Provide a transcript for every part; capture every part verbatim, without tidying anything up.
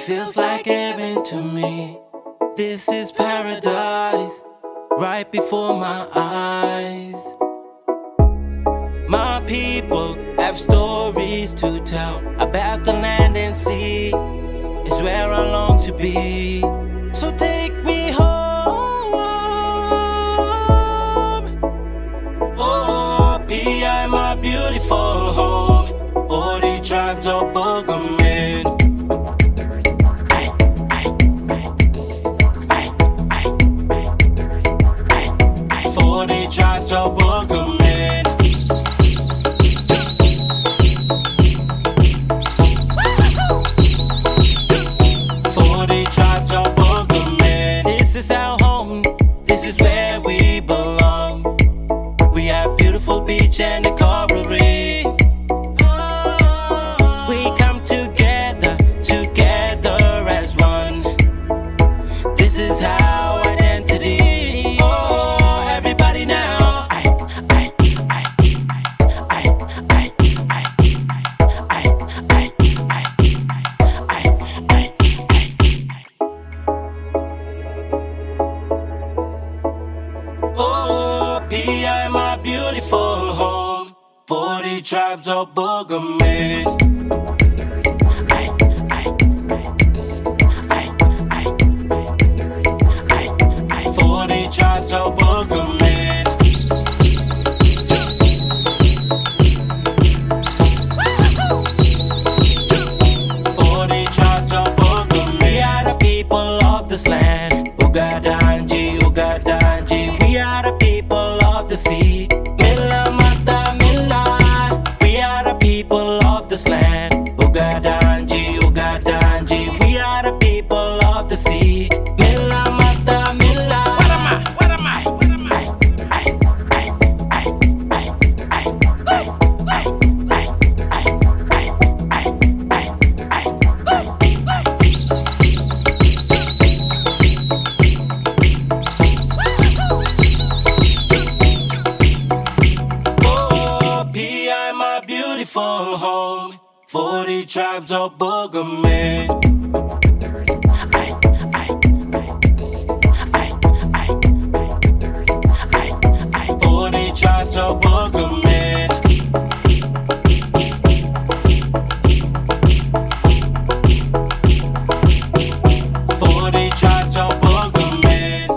feels like heaven to me. This is paradise, right before my eyes. My people have stories to tell about the land and sea. It's where I long to be. So take me home. Oh, P I, my beautiful home. Forty tribes of Boogeyman. Forty tribes of Boogeyman. Forty tribes of Boogeyman. This is our home. This is where we belong. We have beautiful beach and the coral reef. We come together, together as one. This is our identity. Oh, everybody now. I, I, I, I, I, I, I, I, I, I, oh, P I, my beautiful home. Forty tribes of Boogeyman. Forty tribes of Boogeyman. Forty tribes of Boogeyman. We are the people of this land. Ugadanji, Ugadanji. We are the people of the sea. Milla Mata Milla. We are the people of this land. Ugadanji, Ugadanji. We are the people of the sea. Milla Mata Milla. What am I? What am I? What am I? I, I, I, I, I, I, I, oh, P I, my beautiful home. Forty tribes of Boogeyman. Forty tribes of Boogeyman. Forty tribes of Boogeyman.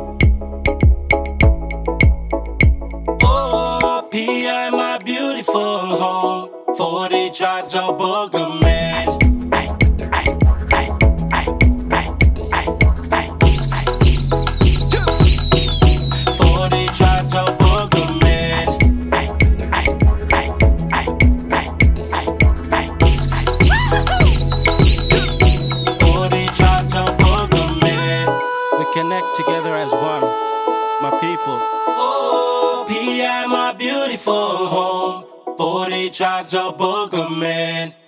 Oh, P I, my beautiful home. Forty tribes of Boogeyman. Forty tribes of Boogeyman. Forty tribes of Boogeyman. We connect together as one, my people. Oh, P I, my beautiful home. Forty tribes of Boogeyman.